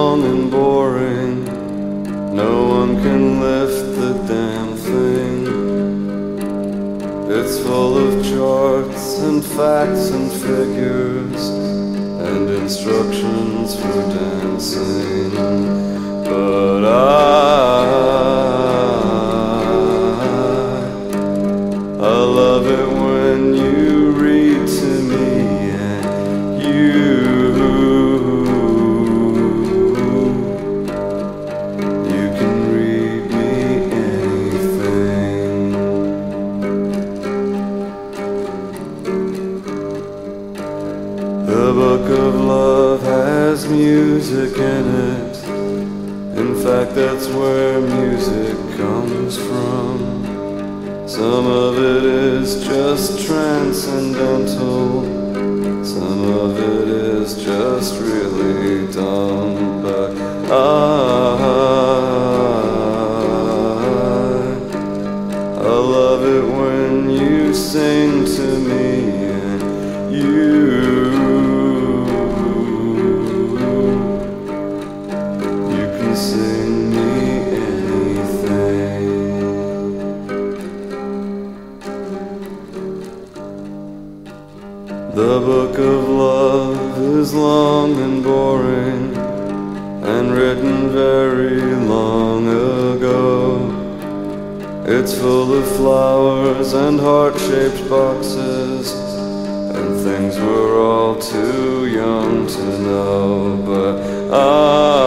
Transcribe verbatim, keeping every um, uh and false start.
long and boring. No one can lift the damn thing. It's full of charts and facts and figures and instructions for dancing. But I, I love it when you read to me and you, you can read me anything. The book of love has music in it. In fact, that's where music comes from. Some of it is just transcendental. Some of it is just really dumb. But I, I love it when you sing to me and you, sing me anything. The book of love is long and boring and written very long ago. It's full of flowers and heart-shaped boxes and things we're all too young to know. But I